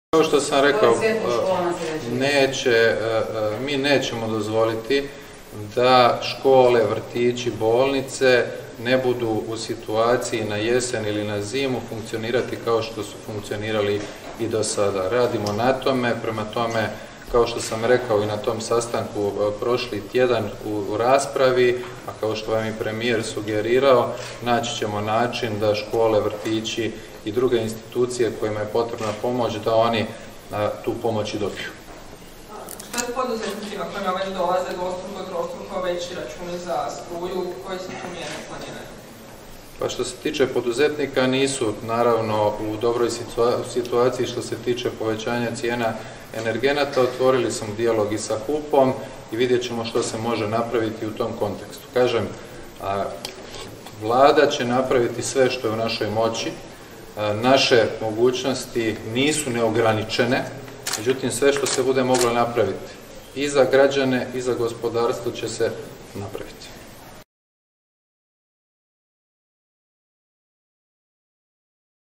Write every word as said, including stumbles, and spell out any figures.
Kao što sam rekao, neće, mi nećemo dozvoliti da škole, vrtići, bolnice ne budu u situaciji na jesen ili na zimu funkcionirati kao što su funkcionirali i do sada. Radimo na tome, prema tome, kao što sam rekao i na tom sastanku prošli tjedan u raspravi, a kao što vam i premijer sugerirao, naći ćemo način da škole, vrtići i druge institucije kojima je potrebna pomoć, da oni tu pomoć i dobiju. Što je s poduzetnicima kojima već dolaze dvostruko, trostruko veći računi za struju, koji su tu mjere planirane? Pa što se tiče poduzetnika, nisu naravno u dobroj situaciji što se tiče povećanja cijena energenata. Otvorili smo dijalog i sa hupom i vidjet ćemo što se može napraviti u tom kontekstu. Kažem, Vlada će napraviti sve što je u našoj moći. Naše mogućnosti nisu neograničene, međutim sve što se bude moglo napraviti i za građane i za gospodarstvo će se napraviti.